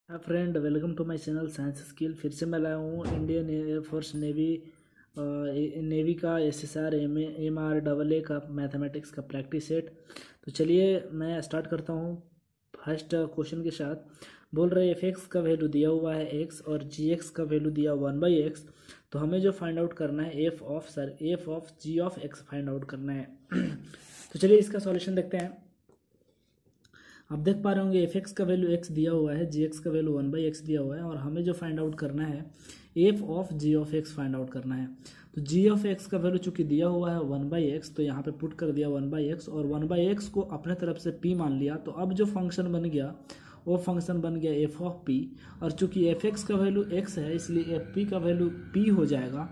Hi friend, welcome to my channel science skill. फिर से मैं लाया हूँ इंडियन एयरफोर्स नेवी का SSR-AA-MR का मैथमेटिक्स का प्रैक्टिस सेट। तो चलिए मैं स्टार्ट करता हूँ फर्स्ट क्वेश्चन के साथ। बोल रहे एफ एक्स का वैल्यू दिया हुआ है एक्स और जी एक्स का वैल्यू दिया 1/x। तो हमें जो फाइंड आउट करना है F of G of X find out करना है। तो चलिए इसका सॉल्यूशन देखते हैं। आप देख पा रहे होंगे एफ एक्स का वैल्यू एक्स दिया हुआ है, जी एक्स का वैल्यू 1/x दिया हुआ है और हमें जो फाइंड आउट करना है F of G of X find out करना है। तो जी ऑफ एक्स का वैल्यू चूंकि दिया हुआ है 1/x, तो यहाँ पे पुट कर दिया 1/x और 1/x को अपने तरफ से p मान लिया। तो अब जो फंक्शन बन गया वो फंक्शन बन गया एफ ऑफ पी। और चूंकि एफ एक्स का वैल्यू एक्स है इसलिए एफ पी का वैल्यू p हो जाएगा।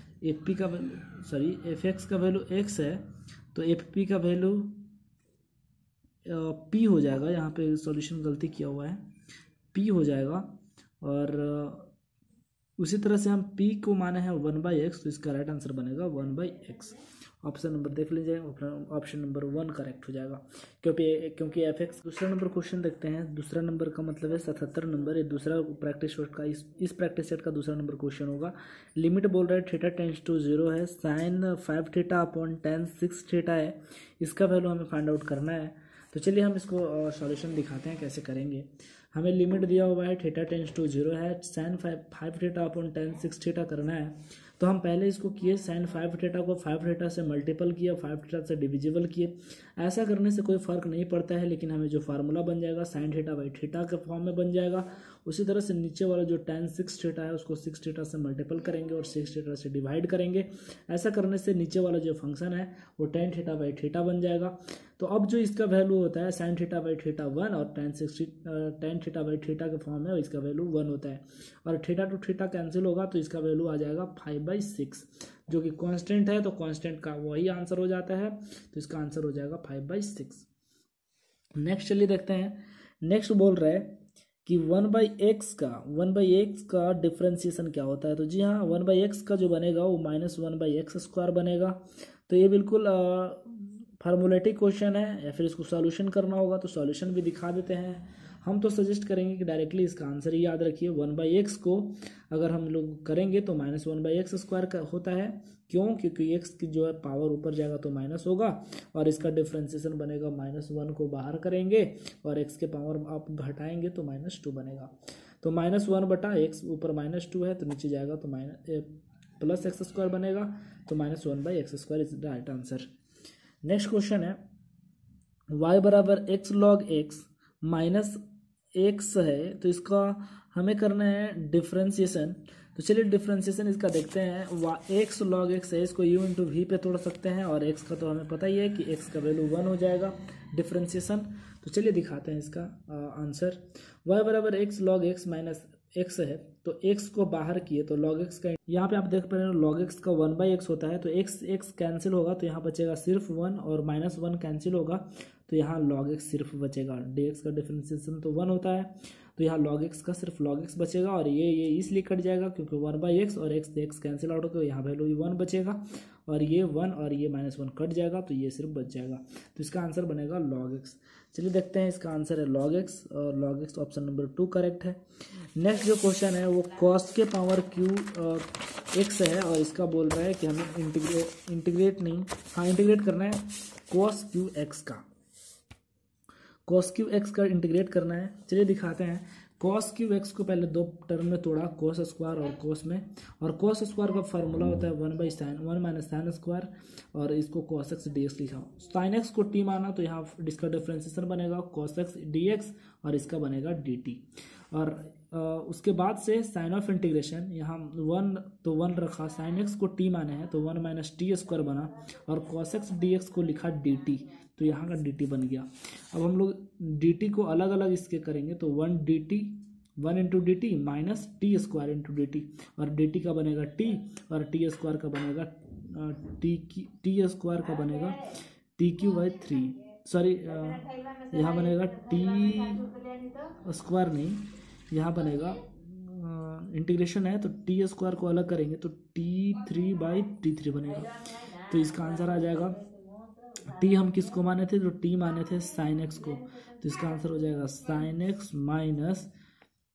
एफ एक्स का वैल्यू एक्स है तो एफ पी का वैल्यू पी हो जाएगा। यहाँ पे सॉल्यूशन गलती किया हुआ है, पी हो जाएगा। और उसी तरह से हम पी को माने हैं 1/x, तो इसका राइट आंसर बनेगा 1/x। ऑप्शन नंबर देख लीजिए, ऑप्शन नंबर 1 करेक्ट हो जाएगा क्योंकि एफ एक्स। दूसरा नंबर क्वेश्चन देखते हैं। दूसरा नंबर का मतलब है 77 नंबर। ये दूसरा प्रैक्टिस सेट का इस प्रैक्टिस सेट का दूसरा नंबर क्वेश्चन होगा। लिमिट बोल रहा है थीटा टेंड्स टू 0 है, sine 5 theta upon tan 6 theta है। इसका वैल्यू हमें फाइंड आउट करना है। तो चलिए हम इसको सॉल्यूशन दिखाते हैं कैसे करेंगे। हमें लिमिट दिया हुआ है थीटा टेंड्स टू 0 है, sine 5 theta upon tan 6 theta करना है। तो हम पहले इसको किए, साइन 5 थीटा को 5 थीटा से मल्टीपल किया, 5 थीटा से डिविजिबल किए। ऐसा करने से कोई फर्क नहीं पड़ता है, लेकिन हमें जो फार्मूला बन जाएगा साइन थीटा बाई थीटा के फॉर्म में बन जाएगा। उसी तरह से नीचे वाला जो tan 6 थीटा है उसको 6 थीटा से मल्टीपल करेंगे और 6 थीटा से डिवाइड करेंगे। ऐसा करने से नीचे वाला जो फंक्शन है वो tan थीटा बाई थीटा बन जाएगा। तो अब जो इसका वैल्यू होता है साइन थीटा बाई थीटा 1 और tan थीटा बाई थीटा के फॉर्म में इसका वैल्यू 1 होता है। और थीटा टू थीटा कैंसिल होगा तो इसका वैल्यू आ जाएगा 5/6, जो कि कांस्टेंट है। तो कांस्टेंट का वही आंसर हो जाता है, तो इसका आंसर हो जाएगा 5/6। नेक्स्ट चलिए देखते हैं। नेक्स्ट बोल रहा है कि 1/x का डिफ्रेंसिएशन क्या होता है। तो जी हाँ, 1/x का जो बनेगा वो -1/x² बनेगा। तो ये बिल्कुल फार्मूलेटिक क्वेश्चन है या फिर इसको सॉल्यूशन करना होगा, तो सॉल्यूशन भी दिखा देते हैं। हम तो सजेस्ट करेंगे कि डायरेक्टली इसका आंसर ही याद रखिए। 1/x को अगर हम लोग करेंगे तो -1/x² का होता है। क्यों? क्योंकि x की जो है पावर ऊपर जाएगा तो माइनस होगा और इसका डिफ्रेंसिएशन बनेगा -1 को बाहर करेंगे और x के पावर आप घटाएंगे तो -2 बनेगा। तो -1/x, ऊपर -2 है तो नीचे जाएगा तो +x² बनेगा। तो -1/x² is the right answer. Next question है y बराबर x log x minus x है, तो इसका हमें करना है डिफ्रेंसिएशन। तो चलिए डिफ्रेंसिएशन इसका देखते हैं। x log x है, इसको u इंटू वी पे तोड़ सकते हैं और x का तो हमें पता ही है कि x का वैल्यू 1 हो जाएगा डिफ्रेंसिएशन। तो चलिए दिखाते हैं इसका आंसर। y बराबर x log x minus x है, तो x को बाहर किए तो log x का, यहाँ पे आप देख पा रहे हो log x का 1/x होता है, तो x कैंसिल होगा तो यहाँ बचेगा सिर्फ 1 और -1 कैंसिल होगा तो यहाँ log x सिर्फ बचेगा। dx का डिफरेंशिएशन तो 1 होता है, तो यहाँ log x का सिर्फ log x बचेगा और ये इसलिए कट जाएगा क्योंकि 1/x और x कैंसिल आउट होकर यहाँ वैल्यू 1 बचेगा और ये 1 और ये -1 कट जाएगा तो ये सिर्फ बच जाएगा। तो इसका आंसर बनेगा log x। चलिए देखते हैं, इसका आंसर है log x और log x option number 2 correct है। नेक्स्ट जो क्वेश्चन है वो cos के पावर q x है और इसका बोल रहा है कि हमें इंटीग्रेट करना है cos q x का। cos q x का इंटीग्रेट करना है। चलिए दिखाते हैं। cos q x को पहले दो टर्म में तोड़ा, cos स्क्वायर और cos में, और cos स्क्वायर का फार्मूला होता है 1 sin स्क्वायर और इसको cos x dx लिखा। sin x को t माना तो यहाँ इसका डिफरेंशिएशन बनेगा cos x dx और इसका बनेगा dt। और उसके बाद से साइन ऑफ इंटीग्रेशन, यहाँ 1 तो 1 रखा, साइन x को t माने हैं तो 1 - t² बना और cos x dx को लिखा dt, तो यहाँ का dt बन गया। अब हम लोग dt को अलग अलग इसके करेंगे तो 1 into D T minus t² into D T, और dt का बनेगा t और t² का बनेगा t² का बनेगा tq/3। सॉरी, यहाँ बनेगा t² नहीं, यहाँ बनेगा इंटीग्रेशन है तो t² को अलग करेंगे तो t3/t3 बनेगा। तो इसका आंसर आ जाएगा। t हम किसको माने थे? तो t माने थे साइन x को, तो इसका आंसर हो जाएगा sine x minus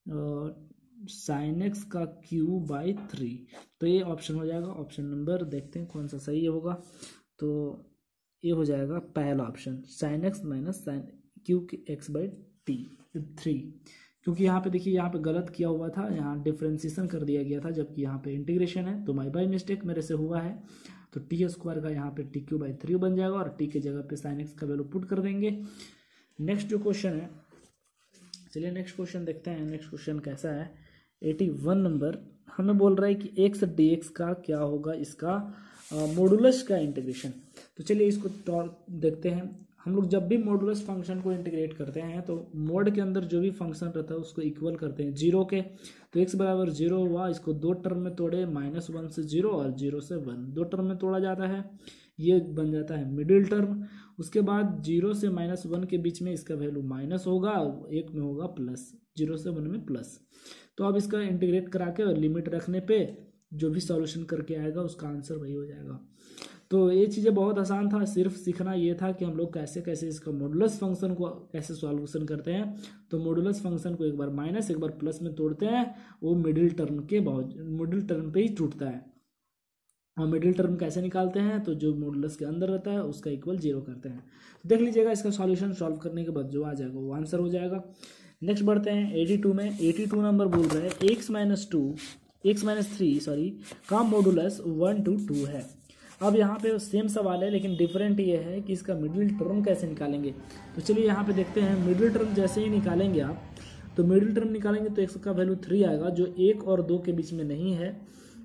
sine X का क्यूब बाई 3। तो ये ऑप्शन हो जाएगा, ऑप्शन नंबर देखते हैं कौन सा सही होगा। तो ये हो जाएगा पहला option, sine X minus sine cube X by 3। क्योंकि यहाँ पे देखिए, यहाँ पे गलत किया हुआ था, यहाँ डिफ्रेंसिएशन कर दिया गया था, जबकि यहाँ पे इंटीग्रेशन है। तो बाई मिस्टेक मेरे से हुआ है। तो टी स्क्वायर का यहाँ पे टी क्यू बाई 3 बन जाएगा और टी के जगह पे साइन एक्स का वैल्यू पुट कर देंगे। नेक्स्ट जो क्वेश्चन है, चलिए नेक्स्ट क्वेश्चन देखते हैं। नेक्स्ट क्वेश्चन कैसा है, 81 नंबर हमें बोल रहा है कि एक्स डी एक्स का क्या होगा, इसका मॉडुलस का इंटीग्रेशन। तो चलिए इसको देखते हैं। हम लोग जब भी मॉडुलस फंक्शन को इंटीग्रेट करते हैं तो मोड के अंदर जो भी फंक्शन रहता है उसको इक्वल करते हैं जीरो के। तो x बराबर 0 हुआ, इसको दो टर्म में तोड़े, -1 से 0 और 0 से 1, दो टर्म में तोड़ा जाता है, ये बन जाता है मिडिल टर्म। उसके बाद 0 से -1 के बीच में इसका वैल्यू माइनस होगा, एक में होगा प्लस, 0 से 1 में प्लस। तो अब इसका इंटीग्रेट करा के और लिमिट रखने पे जो भी सॉल्यूशन करके आएगा उसका आंसर वही हो जाएगा। तो ये चीज़ें बहुत आसान था, सिर्फ सीखना ये था कि हम लोग कैसे कैसे इसका मॉडुलस फंक्शन को कैसे सॉल्यूशन करते हैं। तो मॉडुलस फंक्शन को एक बार माइनस एक बार प्लस में तोड़ते हैं, वो मिडिल टर्म पे ही टूटता है। और मिडिल टर्म कैसे निकालते हैं, तो जो मॉडुलस के अंदर रहता है उसका इक्वल 0 करते हैं। तो देख लीजिएगा, इसका सॉल्यूशन सॉल्व करने के बाद जो आ जाएगा वो आंसर हो जाएगा। नेक्स्ट बढ़ते हैं 82 में। 82 नंबर बोल रहे हैं एक्स माइनस 3 का मॉडुलस 1 to 2 है। अब यहाँ पे सेम सवाल है, लेकिन डिफरेंट ये है कि इसका मिडिल टर्म कैसे निकालेंगे। तो चलिए यहाँ पे देखते हैं। मिडिल टर्म जैसे ही निकालेंगे आप, तो मिडिल टर्म निकालेंगे तो एक्स का वैल्यू 3 आएगा, जो 1 और 2 के बीच में नहीं है।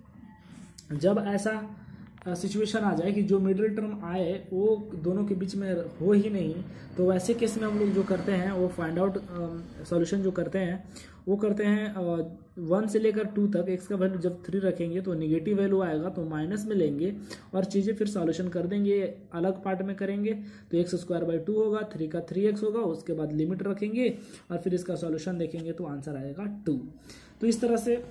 जब ऐसा सिचुएशन आ जाए कि जो मिडिल टर्म आए वो दोनों के बीच में हो ही नहीं, तो वैसे केस में हम लोग जो करते हैं वो फाइंड आउट सॉल्यूशन जो करते हैं वो करते हैं 1 से लेकर 2 तक एक्स का वैल्यू जब 3 रखेंगे तो निगेटिव वैल्यू आएगा, तो माइनस में लेंगे और चीज़ें फिर सॉल्यूशन कर देंगे, अलग पार्ट में करेंगे। तो एक्स स्क्वायर बाई 2 होगा, 3 का 3x होगा, उसके बाद लिमिट रखेंगे और फिर इसका सॉल्यूशन देखेंगे तो आंसर आएगा 2। तो इस तरह से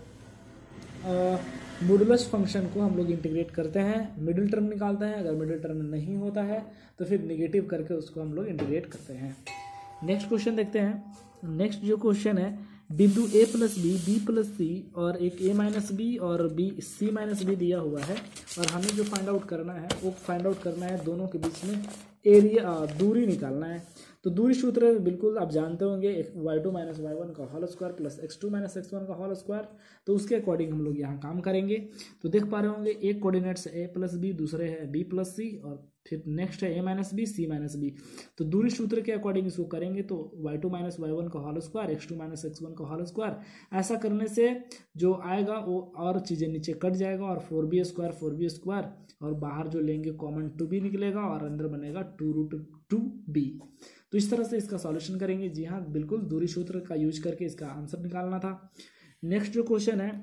मॉडुलस फंक्शन को हम लोग इंटीग्रेट करते हैं, मिडिल टर्म निकालते हैं। अगर मिडिल टर्म नहीं होता है तो फिर निगेटिव करके उसको हम लोग इंटीग्रेट करते हैं। नेक्स्ट क्वेश्चन देखते हैं। नेक्स्ट जो क्वेश्चन है, बिंदु a plus B, b plus C और एक a माइनस बी और b c माइनस बी दिया हुआ है, और हमें जो फाइंड आउट करना है वो फाइंड आउट करना है दोनों के बीच में एरिया, दूरी निकालना है। तो दूरी सूत्र बिल्कुल आप जानते होंगे, y2 माइनस y1 का whole square plus x2 minus x1 का होल स्क्वायर। तो उसके अकॉर्डिंग हम लोग यहाँ काम करेंगे। तो देख पा रहे होंगे, एक कोऑर्डिनेट्स a प्लस बी, दूसरे है b प्लस सी और फिर नेक्स्ट है a minus B, C minus B. तो दूरी सूत्र के अकॉर्डिंग इसको करेंगे तो y2 माइनस y1 का whole square, x2 minus x1 का होल स्क्वायर। ऐसा करने से जो आएगा वो और चीज़ें नीचे कट जाएगा और 4b स्क्वायर और बाहर जो लेंगे कॉमन 2b निकलेगा और अंदर बनेगा 2√2b। तो इस तरह से इसका सॉल्यूशन करेंगे। जी हाँ, बिल्कुल दूरी सूत्र का यूज करके इसका आंसर निकालना था। नेक्स्ट जो क्वेश्चन है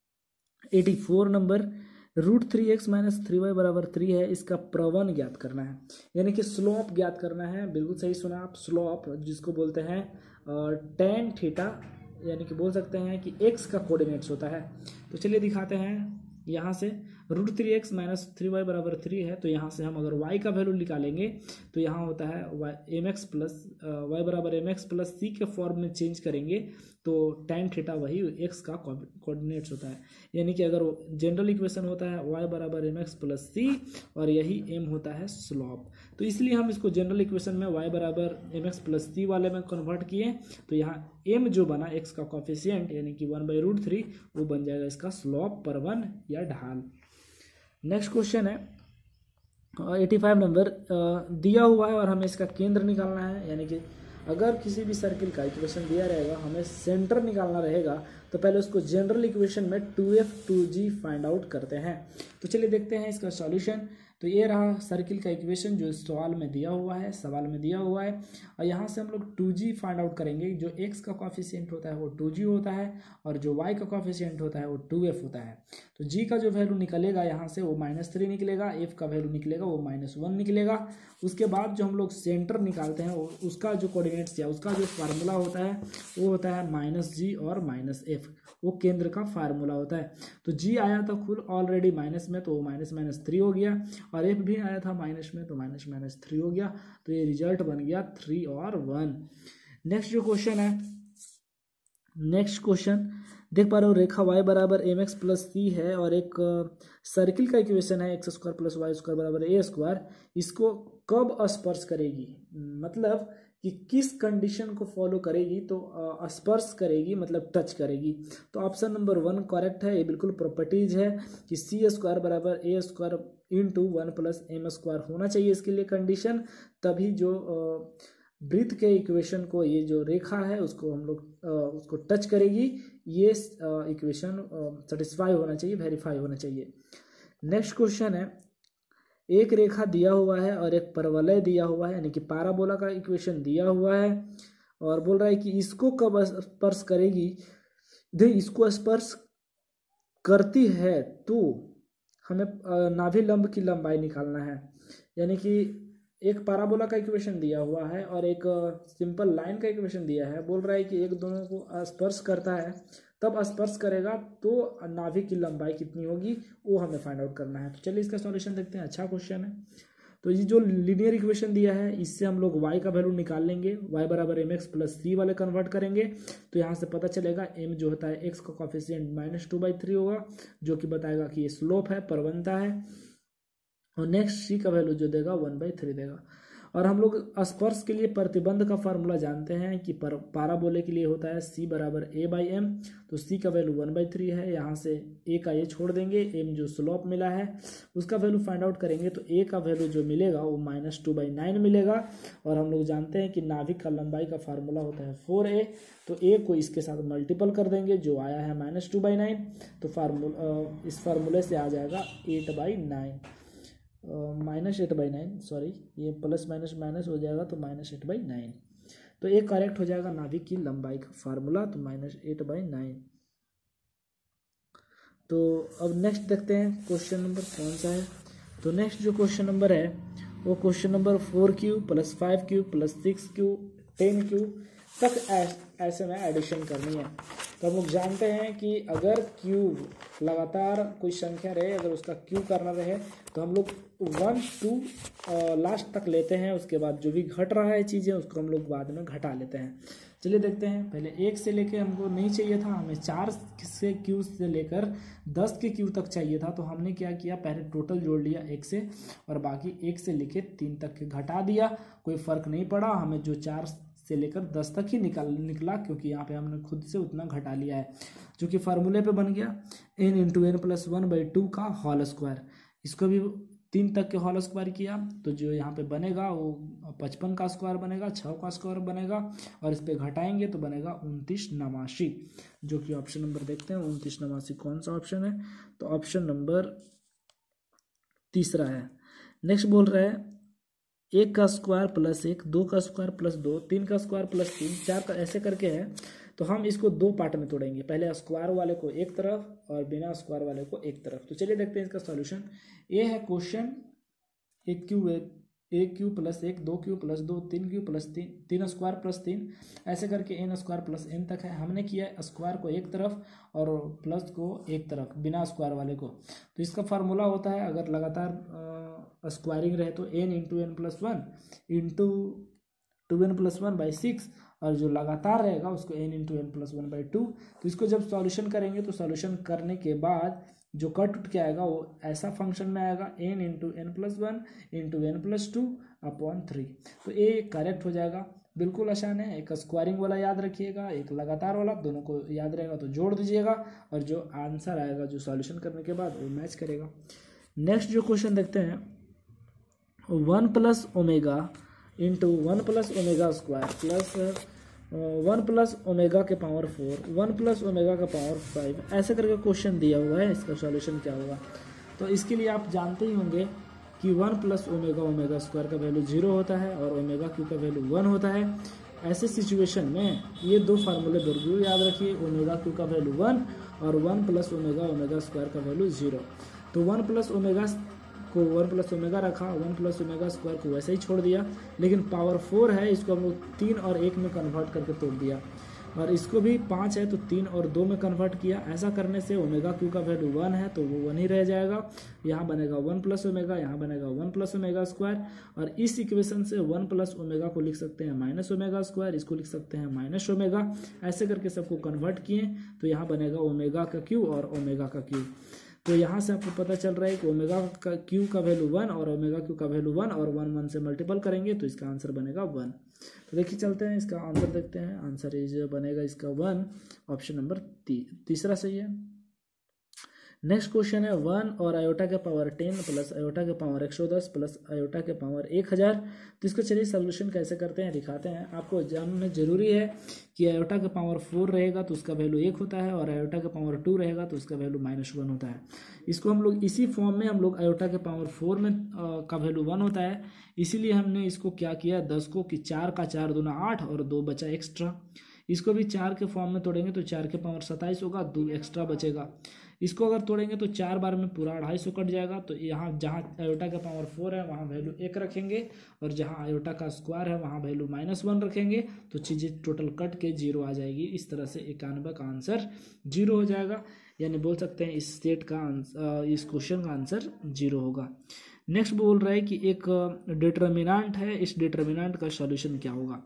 84 नंबर, √3x माइनस 3y बराबर 3 है, इसका प्रवण ज्ञात करना है, यानी कि स्लोप ज्ञात करना है। बिल्कुल सही सुना आप, स्लोप जिसको बोलते हैं tan थीटा, यानी कि बोल सकते हैं कि x का कोऑर्डिनेट्स होता है। तो चलिए दिखाते हैं। यहाँ से √3x माइनस 3y बराबर 3 है, तो यहाँ से हम अगर y का वैल्यू निकालेंगे तो यहाँ होता है mx प्लस y बराबर mx प्लस c के फॉर्म में चेंज करेंगे तो tan थीटा वही x का कोऑर्डिनेट्स होता है। यानी कि अगर जनरल इक्वेशन होता है y बराबर mx प्लस c और यही m होता है स्लोप, तो इसलिए हम इसको जनरल इक्वेशन में y बराबर mx प्लस c वाले में कन्वर्ट किए। तो यहाँ m जो बना x का कॉफिशिएंट यानी कि 1/√3 वो बन जाएगा इसका स्लोप, प्रवण या ढाल। नेक्स्ट क्वेश्चन है 85 नंबर, दिया हुआ है और हमें इसका केंद्र निकालना है। यानी कि अगर किसी भी सर्किल का इक्वेशन दिया रहेगा, हमें सेंटर निकालना रहेगा, तो पहले उसको जनरल इक्वेशन में 2f 2g फाइंड आउट करते हैं। तो चलिए देखते हैं इसका सॉल्यूशन। तो ये रहा सर्किल का इक्वेशन जो सवाल में दिया हुआ है, और यहाँ से हम लोग 2g फाइंड आउट करेंगे। जो x का कॉफिशिएंट होता है वो 2g होता है और जो y का कॉफिशिएंट होता है वो 2f होता है। तो g का जो वैल्यू निकलेगा यहाँ से वो -3 निकलेगा, f का वैल्यू निकलेगा वो -1 निकलेगा। उसके बाद जो हम लोग सेंटर निकालते हैं उसका जो कोऑर्डिनेट्स या उसका जो फार्मूला होता है वो होता है -g और -f, वो केंद्र का फार्मूला होता है। तो g आया था खुद ऑलरेडी माइनस में, तो वो -3 हो गया, और f भी आया था माइनस में, तो -3 हो गया। तो ये रिजल्ट बन गया 3 और 1। नेक्स्ट जो क्वेश्चन है नेक्स्ट क्वेश्चन देख पा रहे हो, रेखा y बराबर mx प्लस सी है और एक सर्किल का इक्वेशन है X square plus Y square बराबर ए स्क्वायर। इसको कब स्पर्श करेगी, मतलब कि किस कंडीशन को फॉलो करेगी, तो स्पर्श करेगी मतलब टच करेगी। तो ऑप्शन नंबर 1 करेक्ट है, ये बिल्कुल प्रॉपर्टीज है कि सी स्क्वायर बराबर A square into 1 plus M square होना चाहिए इसके लिए कंडीशन, तभी जो वृत्त के इक्वेशन को, ये जो रेखा है उसको हम लोग उसको टच करेगी, ये इक्वेशन सेटिस्फाई होना चाहिए, वेरीफाई होना चाहिए। नेक्स्ट क्वेश्चन है, एक रेखा दिया हुआ है और एक परवलय दिया हुआ है, यानी कि पाराबोला का इक्वेशन दिया हुआ है और बोल रहा है कि इसको कब स्पर्श करेगी। इसको स्पर्श करती है तो हमें नाभि लंब की लंबाई निकालना है, यानी कि एक पाराबोला का इक्वेशन दिया हुआ है और एक सिंपल लाइन का इक्वेशन दिया है। बोल रहा है कि एक दोनों को स्पर्श करता है, तब स्पर्श करेगा तो नाभि की लंबाई कितनी होगी वो हमें फाइंड आउट करना है। तो चलिए इसका सॉल्यूशन देखते हैं। अच्छा क्वेश्चन है। तो ये जो लीनियर इक्वेशन दिया है इससे हम लोग y का वैल्यू निकाल लेंगे, y बराबर mx प्लस सी वाले कन्वर्ट करेंगे तो यहाँ से पता चलेगा m जो होता है x का कोफिशिएंट -2/3 होगा, जो कि बताएगा कि ये स्लोप है, प्रवणता है। और नेक्स्ट c का वैल्यू जो देगा 1/3 देगा। और हम लोग स्पर्श के लिए प्रतिबंध का फार्मूला जानते हैं कि पाराबोले के लिए होता है c बराबर a/m, तो c का वैल्यू 1/3 है, यहाँ से a का ये छोड़ देंगे, m जो स्लोप मिला है उसका वैल्यू फाइंड आउट करेंगे तो a का वैल्यू जो मिलेगा वो -2/9 मिलेगा। और हम लोग जानते हैं कि नाभिक का लंबाई का फार्मूला होता है 4a, तो a को इसके साथ मल्टीपल कर देंगे, जो आया है -2/9, तो इस फार्मूले से आ जाएगा 8/9 -8/9, सॉरी ये प्लस माइनस माइनस हो जाएगा तो -8/9। तो ये करेक्ट हो जाएगा नाभिक की लंबाई का फार्मूला, तो -8/9। तो अब नेक्स्ट देखते हैं क्वेश्चन नंबर कौन सा है। तो नेक्स्ट जो क्वेश्चन नंबर है वो question number 4q + 5q + 6q 10q तक ऐसे में एडिशन करनी है। तो हम लोग जानते हैं कि अगर क्यूब लगातार कोई संख्या रहे, अगर उसका क्यूब करना रहे तो हम लोग 1 2 लास्ट तक लेते हैं, उसके बाद जो भी घट रहा है चीज़ें उसको हम लोग बाद में घटा लेते हैं। चलिए देखते हैं। पहले 1 से लेके हमको नहीं चाहिए था, हमें 4 से क्यू से लेकर 10 के क्यू तक चाहिए था। तो हमने क्या किया, पहले टोटल जोड़ लिया 1 से और बाकी 1 से लेके 3 तक के घटा दिया, कोई फ़र्क नहीं पड़ा, हमें जो 4 से लेकर 10 तक ही निकला, क्योंकि यहाँ पे हमने खुद से उतना घटा लिया है, जो कि फार्मूले पे बन गया n × n + 1/2 का होल स्क्वायर। इसको भी 3 तक के होल स्क्वायर किया तो जो यहाँ पे बनेगा वो 55 का स्क्वायर बनेगा, 6 का स्क्वायर बनेगा और इस पे घटाएंगे तो बनेगा 2989, जो कि ऑप्शन नंबर देखते हैं 2989 कौन सा ऑप्शन है। तो ऑप्शन नंबर 3 है। नेक्स्ट बोल रहा है 1 का स्क्वायर + 1, 2 का स्क्वायर + 2, 3 का स्क्वायर + 3, 4 का, ऐसे करके है। तो हम इसको 2 पार्ट में तोड़ेंगे, पहले स्क्वायर वाले को एक तरफ और बिना स्क्वायर वाले को एक तरफ। तो चलिए देखते हैं इसका सॉल्यूशन। ये है question 1q + 1, 2q + 2, 3q + 3, 3 square + 3, ऐसे करके n स्क्वायर + n तक है। हमने किया स्क्वायर को एक तरफ और प्लस को एक तरफ बिना स्क्वायर वाले को। तो इसका फार्मूला होता है, अगर लगातार स्क्वायरिंग रहे तो n × n + 1 × 2n + 1/6, और जो लगातार रहेगा उसको n × n + 1/2। तो इसको जब सॉल्यूशन करेंगे तो सॉल्यूशन करने के बाद जो कट उठ के आएगा वो ऐसा फंक्शन में आएगा n × n + 1 × n + 2/3। तो ये करेक्ट हो जाएगा, बिल्कुल आसान है। एक स्क्वायरिंग वाला याद रखिएगा, एक लगातार वाला, दोनों को याद रहेगा तो जोड़ दीजिएगा और जो आंसर आएगा जो सॉल्यूशन करने के बाद वो मैच करेगा। नेक्स्ट जो क्वेश्चन देखते हैं 1 + ω × 1 + ω² प्लस 1 + ω के पावर 4, 1 + ω का पावर 5, ऐसे करके क्वेश्चन दिया हुआ है। इसका सॉल्यूशन क्या होगा, तो इसके लिए आप जानते ही होंगे कि 1 + ω² का वैल्यू 0 होता है और ω3 का वैल्यू 1 होता है। ऐसे सिचुएशन में ये 2 फार्मूले जरूर याद रखिए, ω3 का वैल्यू 1 और 1 + ω² का वैल्यू 0। तो 1 + ω को 1 + ω रखा, 1 + ω² को वैसे ही छोड़ दिया, लेकिन पावर 4 है, इसको हम लोग 3 और 1 में कन्वर्ट करके तोड़ दिया। और इसको भी 5 है तो 3 और 2 में कन्वर्ट किया। ऐसा करने से ओमेगा क्यू का वैल्यू 1 है तो वो 1 ही रह जाएगा। यहाँ बनेगा 1 प्लस ओमेगा, यहाँ बनेगा 1 प्लस ओमेगा स्क्वायर। और इस इक्वेशन से 1 प्लस ओमेगा को लिख सकते हैं माइनस ओमेगा स्क्वायर, इसको लिख सकते हैं माइनस ओमेगा। ऐसे करके सबको कन्वर्ट किए तो यहाँ बनेगा ओमेगा का क्यू और ओमेगा का क्यू। तो यहाँ से आपको पता चल रहा है कि ओमेगा का क्यू का वैल्यू 1 और ओमेगा क्यू का वैल्यू 1 और 1 1 से मल्टीपल करेंगे तो इसका आंसर बनेगा 1। तो देखिए चलते हैं इसका आंसर देखते हैं। आंसर इज बनेगा इसका 1, ऑप्शन नंबर तीसरा सही है। नेक्स्ट क्वेश्चन है 1 और आयोटा के पावर 10 प्लस आयोटा के पावर 110 प्लस आयोटा के पावर 1000। तो इसको चलिए सोल्यूशन कैसे करते हैं दिखाते हैं। आपको जानना जरूरी है कि आयोटा के पावर 4 रहेगा तो उसका वैल्यू 1 होता है और आयोटा के पावर 2 रहेगा तो उसका वैल्यू -1 होता है। इसको हम लोग इसी फॉर्म में हम लोग आयोटा के पावर 4 में का वैल्यू 1 होता है, इसीलिए हमने इसको क्या किया 10 को कि 4 का 4 दूना 8 और 2 बचा एक्स्ट्रा। इसको भी 4 के फॉर्म में तोड़ेंगे तो 4 के पावर 27 होगा, 2 एक्स्ट्रा बचेगा। इसको अगर तोड़ेंगे तो 4 बार में पूरा 250 कट जाएगा। तो यहाँ जहाँ आयोटा का पावर 4 है वहाँ वैल्यू 1 रखेंगे और जहाँ आयोटा का स्क्वायर है वहाँ वैल्यू -1 रखेंगे तो चीज़ें टोटल कट के 0 आ जाएगी। इस तरह से 91 का आंसर 0 हो जाएगा, यानी बोल सकते हैं इस सेट का आंसर, इस क्वेश्चन का आंसर 0 होगा। नेक्स्ट बोल रहा है कि एक डिटर्मिनेंट है, इस डिटर्मिनेंट का सॉल्यूशन क्या होगा।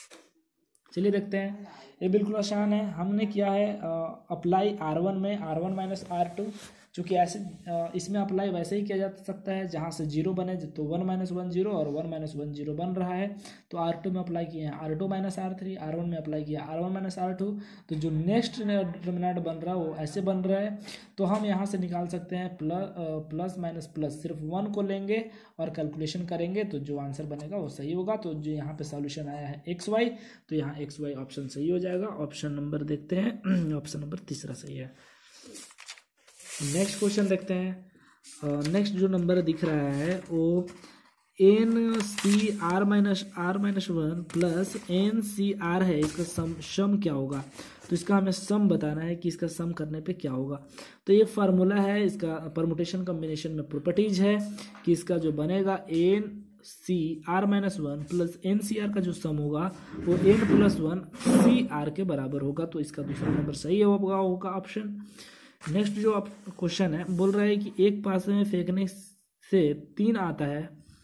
चलिए देखते हैं। ये बिल्कुल आसान है। हमने किया है अप्लाई R1 में R1 माइनस R2, चूँकि ऐसे इसमें अप्लाई वैसे ही किया जा सकता है जहाँ से 0 बने तो 1 - 1 0 और 1 - 1 0 बन रहा है। तो R2 में अप्लाई किए हैं R2 माइनस R3, R1 में अप्लाई किया R1 माइनस R2। तो जो नेक्स्ट डिटर्मिनेंट बन रहा है वो ऐसे बन रहा है। तो हम यहाँ से निकाल सकते हैं प्लस माइनस प्लस, सिर्फ 1 को लेंगे और कैलकुलेशन करेंगे तो जो आंसर बनेगा वो सही होगा। तो जो यहाँ पे सॉल्यूशन आया है XY, तो यहाँ XY ऑप्शन सही हो जाएगा। ऑप्शन नंबर देखते हैं, ऑप्शन नंबर तीसरा सही है। नेक्स्ट क्वेश्चन देखते हैं। नेक्स्ट जो नंबर दिख रहा है वो NCR-R-1 प्लस NCR है, इसका सम क्या होगा। तो इसका हमें सम बताना है कि इसका सम करने पे क्या होगा। तो ये फार्मूला है, इसका परमुटेशन कॉम्बिनेशन में प्रॉपर्टीज है कि इसका जो बनेगा NCR-1 प्लस NCR का जो सम होगा वो N+1 CR के बराबर होगा। तो इसका दूसरा नंबर सही होगा ऑप्शन। नेक्स्ट जो आप क्वेश्चन है बोल रहा है कि एक पास में फेंकने से 3 आता है,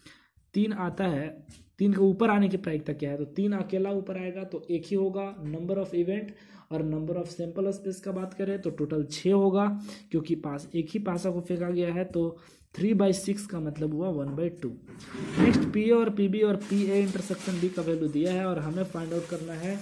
3 के ऊपर आने की प्रायिकता क्या है। तो 3 अकेला ऊपर आएगा तो 1 ही होगा। नंबर ऑफ इवेंट और नंबर ऑफ सैंपल स्पेस का बात करें तो टोटल 6 होगा, क्योंकि पास एक ही पासा को फेंका गया है। तो 3/6 का मतलब हुआ 1/2। नेक्स्ट PA और PB और PA इंटरसेक्शन B का वैल्यू दिया है और हमें फाइंड आउट करना है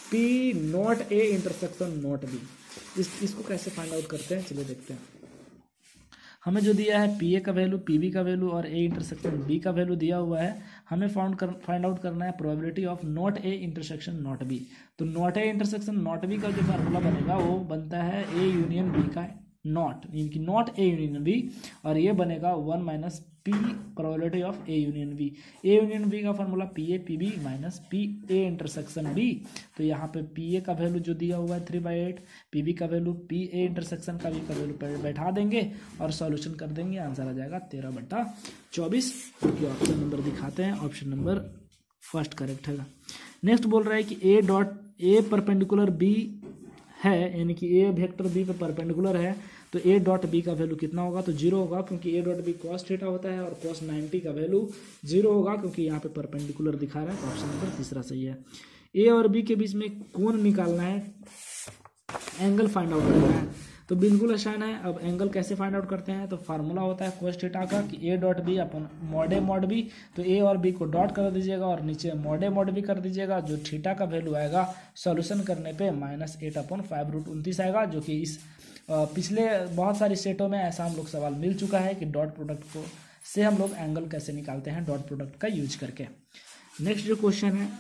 P0A इंटरसेक्शन नॉट B। इसको कैसे फाइंड आउट करते हैं चलिए देखते हैं। हमें जो दिया है PA का वैल्यू, PB का वैल्यू और A इंटरसेक्शन B का वैल्यूदिया हुआ है। हमें फाइंड आउट करना है probability of not A intersection not B। तो not A intersection not B का जो फार्मूला बनेगा वो बनता है A यूनियन B का नॉट, यानी कि नॉट A यूनियन B, और ये बनेगा 1 - P probability of A union B। A union B का formula PA PB minus PA intersection B। तो यहाँ पे PA का वैल्यू जो दिया हुआ है 3/8, PB का वैल्यू PA इंटरसेक्शन का B का वैल्यू बैठा देंगे और सॉल्यूशन कर देंगे। आंसर आ जाएगा 13/24, क्योंकि ऑप्शन नंबर दिखाते हैं। ऑप्शन नंबर फर्स्ट करेक्ट है। नेक्स्ट बोल रहा है कि A परपेंडिकुलर B है, यानी कि A वेक्टर B पे परपेंडिकुलर है। तो A.B का वैल्यू कितना होगा। तो 0 होगा, क्योंकि A.B cos थीटा होता है और cos 90 का वैल्यू 0 होगा, क्योंकि यहाँ पे परपेंडिकुलर दिखा रहा है। तो ऑप्शन नंबर तीसरा सही है। A और B के बीच में कोण निकालना है, एंगल फाइंड आउट करना है। तो बिल्कुल आसान है। अब एंगल कैसे फाइंड आउट करते हैं। तो फार्मूला होता है cos थीटा का कि A.B upon mod A mod B। तो A और B को डॉट कर दीजिएगा और नीचे mod A mod B कर दीजिएगा। जो थीटा का वैल्यू आएगा सॉल्यूशन करने पे -8/5√29 आएगा, जो कि इस पिछले बहुत सारी सेटों में ऐसा हम लोग सवाल मिल चुका है कि डॉट प्रोडक्ट को से हम लोग एंगल कैसे निकालते हैं डॉट प्रोडक्ट का यूज करके। नेक्स्ट जो क्वेश्चन है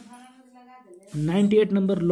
98 नंबर,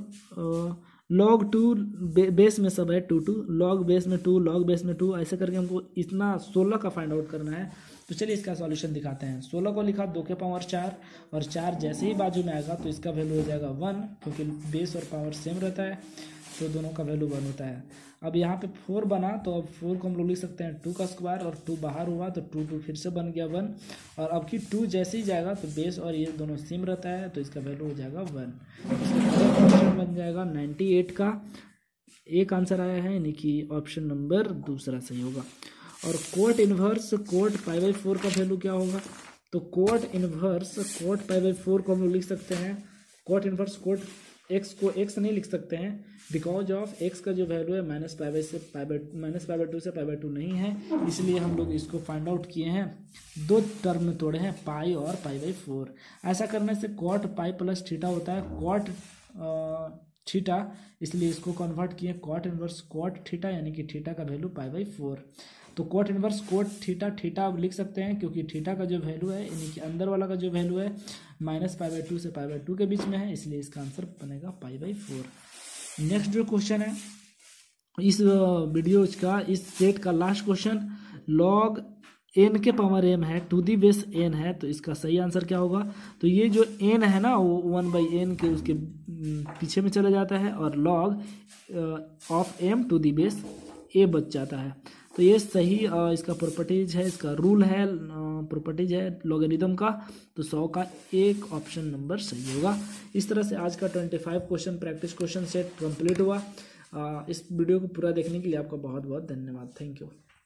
log 2 बेस में सब है 2 log बेस में 2 log बेस में 2, ऐसे करके हमको इतना 16 का फाइंड आउट करना है। तो चलिए इसका सॉल्यूशन दिखाते हैं। 16 को लिखा 2 के पावर 4 और 4 जैसे ही बाजू में आएगा तो इसका वैल्यू हो जाएगा 1, क्योंकि बेस और पावर सेम रहता है तो दोनों का वैल्यू 1 होता है। अब यहाँ पे 4 बना तो अब 4 को हम लोग लिख सकते हैं 2 का स्क्वायर और 2 बाहर हुआ तो 2 फिर से बन गया 1, और अब की 2 जैसे ही जाएगा तो बेस और ये दोनों सेम रहता है तो इसका वैल्यू हो जाएगा 1। बन जाएगा 98 का एक आंसर आया है, यानी कि ऑप्शन नंबर दूसरा सही होगा। और cot inverse cot pi by 4 का वैल्यू क्या होगा? तो cot inverse cot pi by 4 को हम लोग लिख सकते हैं, कोट इनवर्स कोट एक्स को एक्स नहीं लिख सकते हैं, बिकॉज ऑफ एक्स का जो वैल्यू है माइनस पाई बाई 2 से पाई बाई 2 नहीं है, इसलिए हम लोग इसको फाइंड आउट किए हैं, दो टर्म में तोड़े हैं, पाई और पाई बाई 4। ऐसा करने से कॉट पाई प्लस थीटा होता है कॉट थीटा, इसलिए इसको कन्वर्ट किए कॉट इनवर्स कॉट थीटा, यानी कि थीटा का वैल्यू पाई बाई 4। तो cot inverse cot theta theta लिख सकते हैं, क्योंकि थीटा का जो वैल्यू है यानी कि अंदर वाला का जो वैल्यू है माइनस पाई बाई 2 से पाई बाई 2 के बीच में है, इसलिए इसका आंसर बनेगा पाई बाई 4। नेक्स्ट जो क्वेश्चन है इस वीडियो का, इस सेट का लास्ट क्वेश्चन, लॉग n के पावर m है टू दी बेस n है, तो इसका सही आंसर क्या होगा? तो ये जो n है ना वो 1/n के उसके पीछे में चला जाता है और log of m to the base a बच जाता है। तो ये सही इसका प्रॉपर्टीज है, इसका रूल है, प्रॉपर्टीज है लॉगरिथम का, तो 100 का एक ऑप्शन नंबर सही होगा। इस तरह से आज का 25 question practice question set complete हुआ। इस वीडियो को पूरा देखने के लिए आपका बहुत बहुत धन्यवाद। Thank you.